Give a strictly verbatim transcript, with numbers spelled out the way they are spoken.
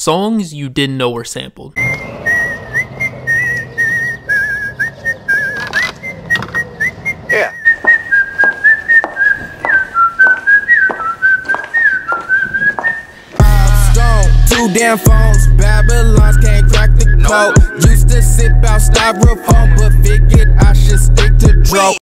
songs you didn't know were sampled. Yeah. Two damn phones, Babylons can't crack the code. Used to sip out styrofoam, but figured I should stick to dro.